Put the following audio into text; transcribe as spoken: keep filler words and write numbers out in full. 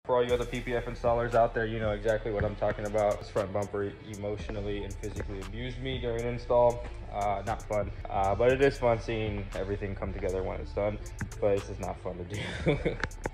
For all you other P P F installers out there, you know exactly what I'm talking about. This front bumper emotionally and physically abused me during install. Uh, not fun, uh, but it is fun seeing everything come together when it's done, but it's just not fun to do.